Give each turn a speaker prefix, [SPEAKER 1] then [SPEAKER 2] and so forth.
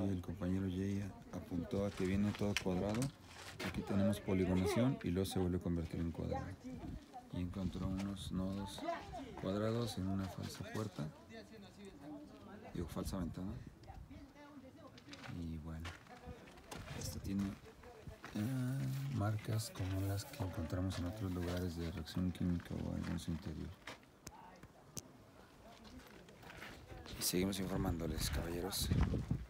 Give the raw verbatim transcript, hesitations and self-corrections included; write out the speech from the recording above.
[SPEAKER 1] y el compañero Jay apuntó a que viene todo cuadrado. Aquí tenemos poligonación y luego se vuelve a convertir en cuadrado. Y encontró unos nodos cuadrados en una falsa puerta, digo falsa ventana. Y bueno, esto tiene eh, marcas como las que encontramos en otros lugares de reacción química o algo en su interior. Y seguimos informándoles, caballeros.